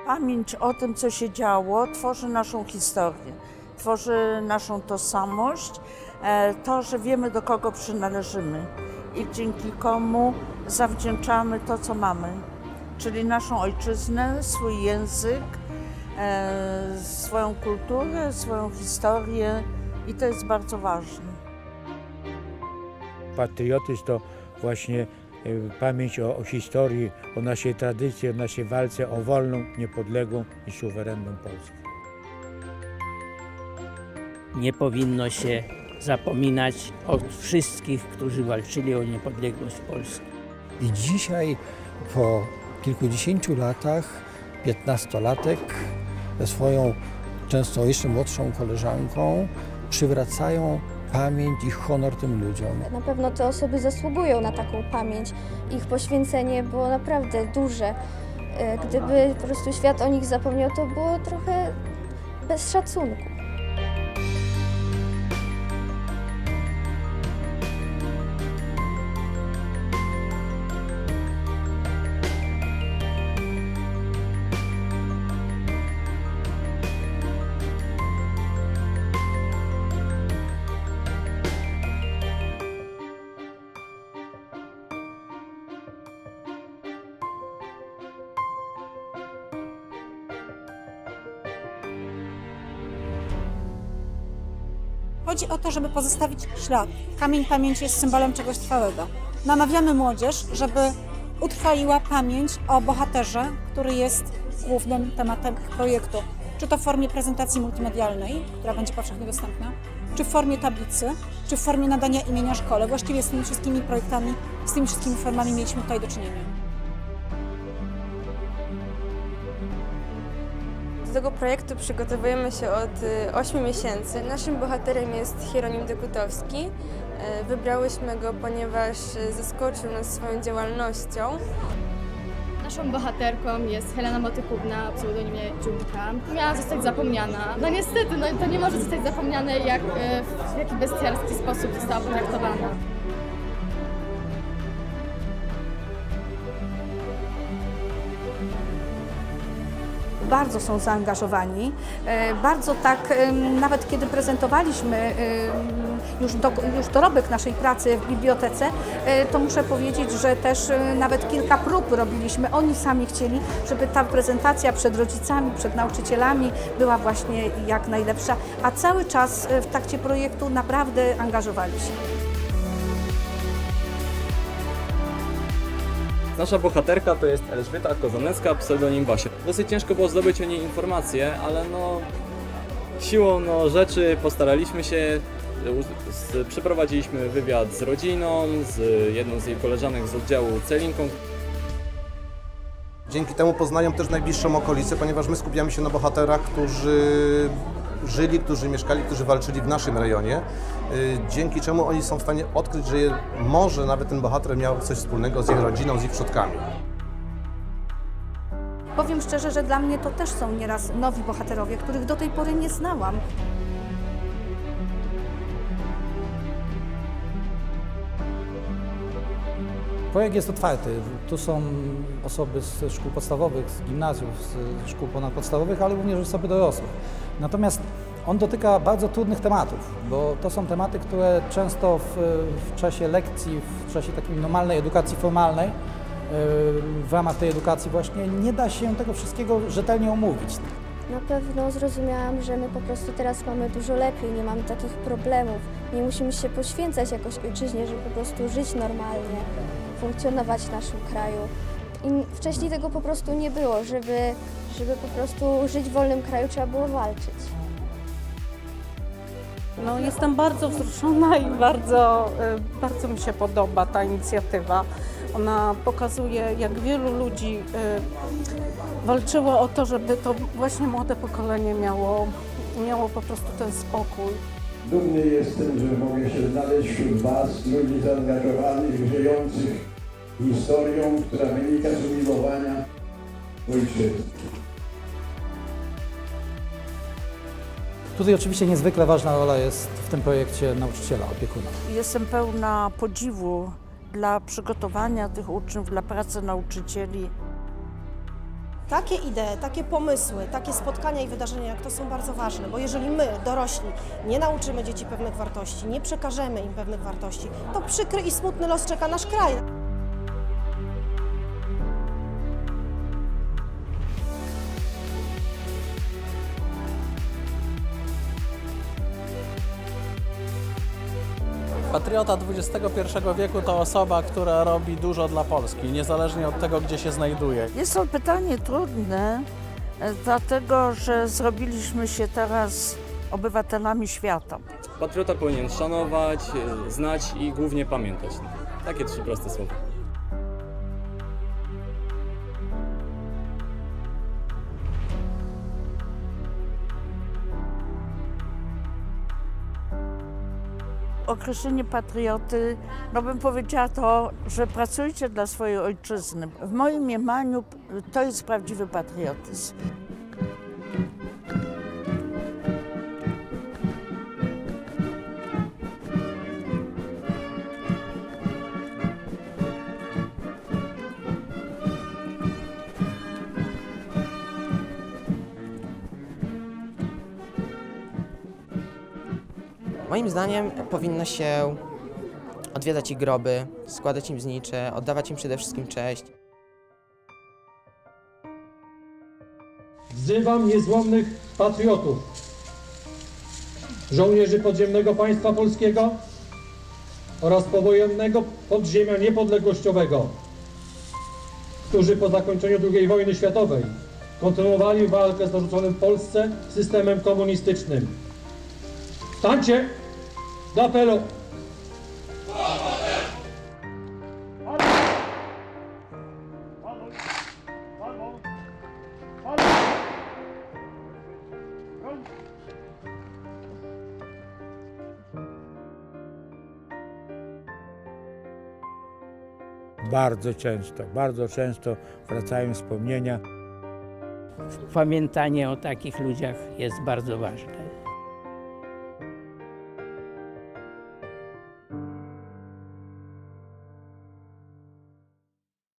Pamięć o tym, co się działo, tworzy naszą historię, tworzy naszą tożsamość, to, że wiemy, do kogo przynależymy i dzięki komu zawdzięczamy to, co mamy, czyli naszą ojczyznę, swój język, swoją kulturę, swoją historię i to jest bardzo ważne. Patriotyzm to właśnie pamięć o historii, o naszej tradycji, o naszej walce o wolną, niepodległą i suwerenną Polskę. Nie powinno się zapominać o wszystkich, którzy walczyli o niepodległość Polski. I dzisiaj, po kilkudziesięciu latach, 15-latek ze swoją często jeszcze młodszą koleżanką przywracają pamięć i honor tym ludziom. Na pewno te osoby zasługują na taką pamięć. Ich poświęcenie było naprawdę duże. Gdyby po prostu świat o nich zapomniał, to było trochę bez szacunku. Chodzi o to, żeby pozostawić ślad. Kamień pamięci jest symbolem czegoś trwałego. Namawiamy młodzież, żeby utrwaliła pamięć o bohaterze, który jest głównym tematem projektu. Czy to w formie prezentacji multimedialnej, która będzie powszechnie dostępna, czy w formie tablicy, czy w formie nadania imienia szkole. Właściwie z tymi wszystkimi projektami, z tymi wszystkimi formami mieliśmy tutaj do czynienia. Do tego projektu przygotowujemy się od 8 miesięcy. Naszym bohaterem jest Hieronim Dekutowski. Wybrałyśmy go, ponieważ zaskoczył nas swoją działalnością. Naszą bohaterką jest Helena Motykówna, o pseudonimie Dziunka. Miała zostać zapomniana. No niestety, to nie może zostać zapomniane, w jaki bestialski sposób została potraktowana. Bardzo są zaangażowani, bardzo tak, nawet kiedy prezentowaliśmy już dorobek naszej pracy w bibliotece, to muszę powiedzieć, że też nawet kilka prób robiliśmy. Oni sami chcieli, żeby ta prezentacja przed rodzicami, przed nauczycielami była właśnie jak najlepsza, a cały czas w trakcie projektu naprawdę angażowali się. Nasza bohaterka to jest Elżbieta Kozanecka, pseudonim Basia. Dosyć ciężko było zdobyć o niej informacje, ale siłą rzeczy postaraliśmy się. Przeprowadziliśmy wywiad z rodziną, z jedną z jej koleżanek z oddziału Celinką. Dzięki temu poznają też najbliższą okolicę, ponieważ my skupiamy się na bohaterach, którzy żyli, którzy mieszkali, którzy walczyli w naszym rejonie, dzięki czemu oni są w stanie odkryć, że może nawet ten bohater miał coś wspólnego z ich rodziną, z ich przodkami. Powiem szczerze, że dla mnie to też są nieraz nowi bohaterowie, których do tej pory nie znałam. Projekt jest otwarty. Tu są osoby z szkół podstawowych, z gimnazjów, z szkół ponadpodstawowych, ale również osoby dorosłe. Natomiast on dotyka bardzo trudnych tematów, bo to są tematy, które często w czasie lekcji, w czasie takiej normalnej edukacji formalnej, w ramach tej edukacji właśnie nie da się tego wszystkiego rzetelnie omówić. Na pewno zrozumiałam, że my po prostu teraz mamy dużo lepiej, nie mamy takich problemów, nie musimy się poświęcać jakoś ojczyźnie, żeby po prostu żyć normalnie, funkcjonować w naszym kraju. I wcześniej tego po prostu nie było, żeby po prostu żyć w wolnym kraju, trzeba było walczyć. Jestem bardzo wzruszona i bardzo mi się podoba ta inicjatywa. Ona pokazuje, jak wielu ludzi walczyło o to, żeby to właśnie młode pokolenie miało po prostu ten spokój. Dumny jestem, że mogę się znaleźć wśród Was, ludzi zaangażowanych, żyjących historią, która wynika z umiłowania ojczyzny. Tutaj oczywiście niezwykle ważna rola jest w tym projekcie nauczyciela, opiekuna. Jestem pełna podziwu dla przygotowania tych uczniów, dla pracy nauczycieli. Takie idee, takie pomysły, takie spotkania i wydarzenia jak to są bardzo ważne, bo jeżeli my, dorośli, nie nauczymy dzieci pewnych wartości, nie przekażemy im pewnych wartości, to przykry i smutny los czeka nasz kraj. Patriota XXI wieku to osoba, która robi dużo dla Polski, niezależnie od tego, gdzie się znajduje. Jest to pytanie trudne, dlatego że zrobiliśmy się teraz obywatelami świata. Patriota powinien szanować, znać i głównie pamiętać. Takie 3 proste słowa. Określenie patrioty, no bym powiedziała to, że pracujcie dla swojej ojczyzny. W moim mniemaniu to jest prawdziwy patriotyzm. Moim zdaniem powinno się odwiedzać ich groby, składać im znicze, oddawać im przede wszystkim cześć. Wzywam niezłomnych patriotów, żołnierzy podziemnego państwa polskiego oraz powojennego podziemia niepodległościowego, którzy po zakończeniu II wojny światowej kontynuowali walkę z narzuconym Polsce systemem komunistycznym. Stańcie do apelu! Bardzo często wracają wspomnienia. Pamiętanie o takich ludziach jest bardzo ważne.